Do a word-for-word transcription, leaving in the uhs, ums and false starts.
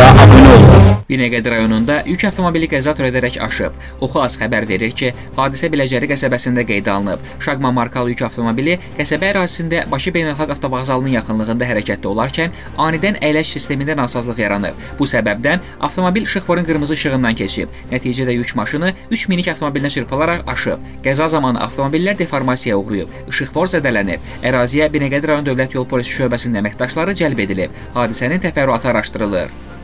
kanalımıza abone olun. Binəqədi rayonunda yük avtomobili qəza törədərək aşıb. Oxu-Az xəbər verir ki, hadisə Biləcəri qəsəbəsində qeydə alınıb. Şaqman markalı yük avtomobili qəsəbə ərazisində Bakı Beynəlxalq Avtovağzalının yaxınlığında hərəkətdə olarkən anidən əyləc sistemində nasazlıq yaranıb. Bu səbəbdən avtomobil işıqforun qırmızı işığından keçib. Nəticədə yük maşını üç minik avtomobilinə çırpılaraq aşıb. Qəza zamanı avtomobillər deformasiyaya uğrayıb. İşıqfor zədələnib. Əraziyə Binəqədi rayon Dövlət Yol Polisi şöbəsinin əməkdaşları cəlb edilib. Hadisənin təfərrüatı araşdırılır.